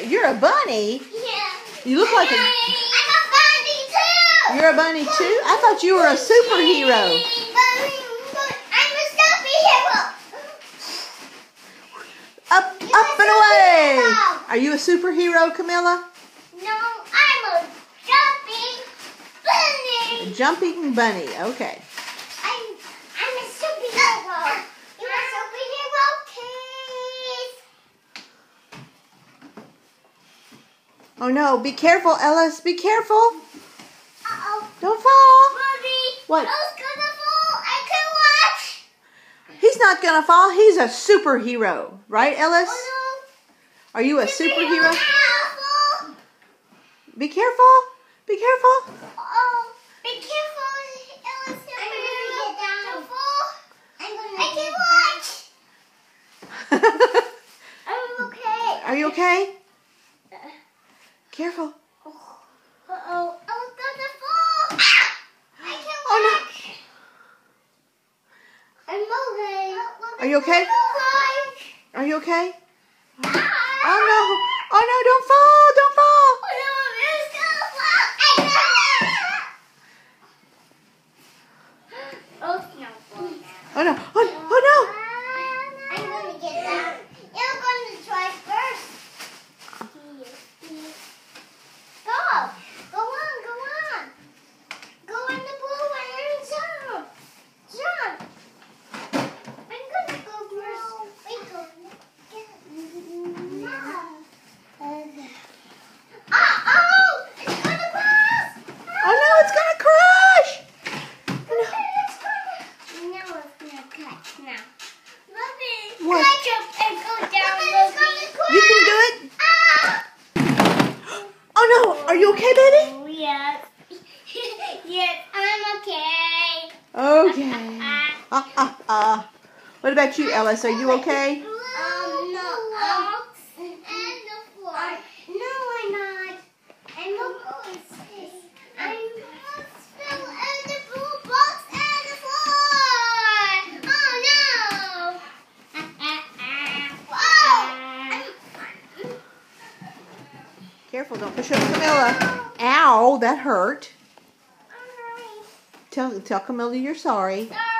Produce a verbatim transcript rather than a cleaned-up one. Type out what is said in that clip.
You're a bunny? Yeah. You look like a... I'm a bunny too! You're a bunny too? I thought you were a superhero. I'm a superhero! Up, up and away! Are you a superhero, Camilla? No, I'm a jumping bunny! A jumping bunny, okay. I'm, I'm a superhero! You're a superhero, please! Oh no, be careful, Ellis, be careful. Uh-oh. Don't fall. Mommy! What? I was gonna fall! I can watch! He's not gonna fall, he's a superhero. Right, Ellis? Oh Are you a no! superhero? Careful! Be careful, be careful. Oh, be careful, Ellis. I'm gonna get down. Don't fall. I'm gonna I can watch. I'm okay. Are you okay? Careful. Uh-oh. I was gonna fall. I can watch. Oh I'm okay. Are you okay? I'm Are you okay? okay. Oh no! Oh no! Don't fall! Don't fall! Oh no, it's gonna fall. Oh no. Oh no! Oh, oh no! I'm gonna get down. You're gonna try first. Go. Go on, go on. Go in the blue and jump. Jump. I'm gonna go first. Wait, go. Uh-oh! It's gonna crash! Oh no! It's gonna crash! Now it's gonna catch now. Mommy, What? can I jump and go down, Mommy? You can do it. Ah! Oh no! Are you okay, baby? Oh, yes. Yes, I'm okay. Okay. Ah ah ah. What about you, Ellis? Are you okay? Um, no. Um, and the floor. No, I'm not. I'm a box. I'm still in the blue box and the floor. Oh no! Whoa! Careful! Don't push up Camilla. Ow! That hurt. I'm Tell tell Camilla you're sorry. sorry.